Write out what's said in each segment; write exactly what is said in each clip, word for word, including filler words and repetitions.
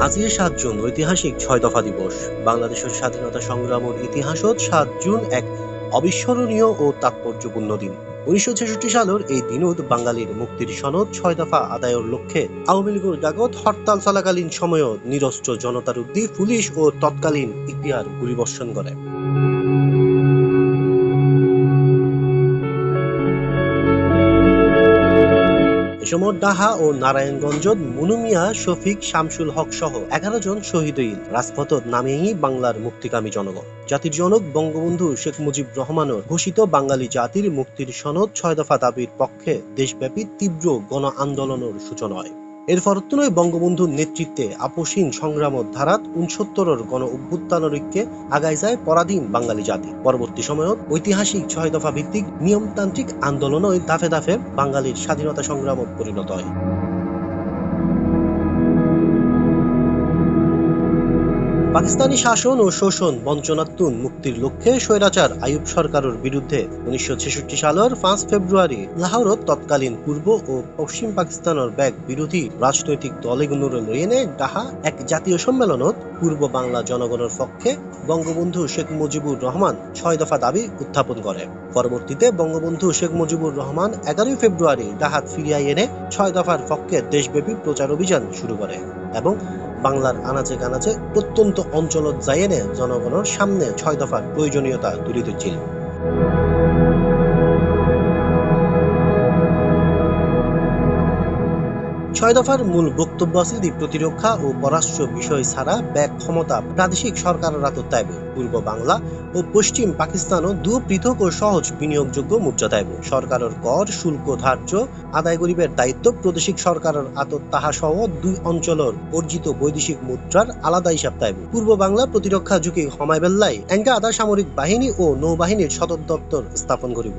আজকে সাত জুন ঐতিহাসিক ছয় দফা দিবস। বাংলাদেশের স্বাধীনতা সংগ্রামের ইতিহাসত সাত জুন এক অবিস্মরণীয় ও তাৎপর্যপূর্ণ দিন। উনিশশো ছেষট্টি সালের এই দিনত বাঙালির মুক্তির সনদ ছয় দফা আদায়ের লক্ষ্যে আওয়ামী লীগের ডাকত হরতাল চলাকালীন সময়ত নিরস্ত্র জনতার উদ্দি পুলিশ ও তৎকালীন ইতিহার গুলিবর্ষণ করে। এসময় ডাহা ও নারায়ণগঞ্জত মনু মিয়া, শফিক, শামসুল হক সহ এগারো জন শহীদ হইল রাজপথত নামিয়েই বাংলার মুক্তিকামী জনগণ। জাতির জনক বঙ্গবন্ধু শেখ মুজিব রহমানের ঘোষিত বাঙালি জাতির মুক্তির সনদ ছয় দফা দাবির পক্ষে দেশব্যাপী তীব্র গণ আন্দোলনের সূচনা হয়। এর ফরত্তনয় বঙ্গবন্ধুর নেতৃত্বে আপোষহীন সংগ্রামত ধারাত উনসত্তরের গণ অভ্যুত্থানরিককে আগায় যায় পরাধীন বাঙালি জাতি। পরবর্তী সময়ত ঐতিহাসিক ছয় দফা ভিত্তিক নিয়মতান্ত্রিক আন্দোলন ধাপে ধাপে বাঙালির স্বাধীনতা সংগ্রামত পরিণত হয়। পাকিস্তানি শাসন ও শোষণ বঞ্চনাত্মক মুক্তির লক্ষ্যে স্বৈরাচার আইয়ুব সরকারের বিরুদ্ধে উনিশশো ছেষট্টি সালের পাঁচ ফেব্রুয়ারি লাহোরত তৎকালীন পূর্ব ও পশ্চিম পাকিস্তানের ব্যাগ বিরোধী রাজনৈতিক দলগুলোর লইনে ডাহা এক জাতীয় সম্মেলনত পূর্ব বাংলা জনগণের পক্ষে বঙ্গবন্ধু শেখ মুজিবুর রহমান ছয় দফা দাবি উত্থাপন করে। পরবর্তীতে বঙ্গবন্ধু শেখ মুজিবুর রহমান এগারোই ফেব্রুয়ারি ডাহাত ফিরিয়ে এনে ছয় দফার পক্ষে দেশব্যাপী প্রচার অভিযান শুরু করে এবং বাংলার আনাচে কানাচে প্রত্যন্ত অঞ্চলত যাইয়েনে জনগণের সামনে ছয় দফার প্রয়োজনীয়তা তুলে ধরছিল। ছয় দফার মূল বক্তব্য আছিল প্রতিরক্ষা ও পররাষ্ট্র বিষয় ছাড়া ব্যাগ ক্ষমতা প্রাদেশিক সরকারের হাতত তাইব, পূর্ব বাংলা ও পশ্চিম পাকিস্তানও দু পৃথক ও সহজ বিনিয়োগযোগ্য মুদ্রা তাইব, সরকারের কর শুল্ক ধার্য আদায় গরিবের দায়িত্ব প্রাদেশিক সরকারের হাতত তাহা সহ দুই অঞ্চলের অর্জিত বৈদেশিক মুদ্রার আলাদা হিসাব তাইব। পূর্ব বাংলা প্রতিরক্ষা ঝুঁকি হমায় বেল্লাই এঙ্গা আদা সামরিক বাহিনী ও নৌবাহিনীর সদর দপ্তর স্থাপন করিব।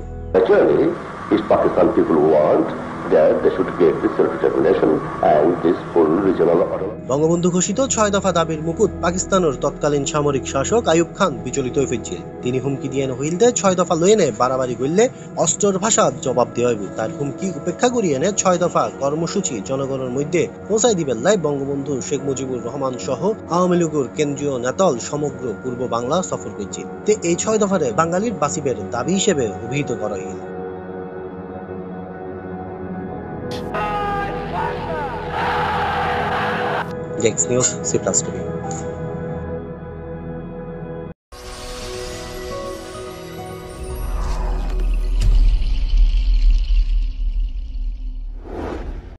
বঙ্গবন্ধু ঘোষিত ছয় দফা দাবির মুকুট পাকিস্তানের তৎকালীন সামরিক শাসক আইয়ুব খান বিচলিত হয়ে ফিরছিল। তিনি হুমকি দিয়ে হইলদে ছয় দফা লইনে বাড়াবাড়ি করলে অস্ত্রের ভাষা জবাব দেওয়া হইব। তার হুমকি উপেক্ষা করিয়ে এনে ছয় দফা কর্মসূচি জনগণের মধ্যে পৌঁছাই দিবেল্লাই বঙ্গবন্ধু শেখ মুজিবুর রহমান সহ আওয়ামী লীগের কেন্দ্রীয় নেতাল সমগ্র পূর্ব বাংলা সফর করছিল। তে এই ছয় দফারে বাঙালির বাঁচিবের দাবি হিসেবে অভিহিত করা হইল। Next News, C plus T V.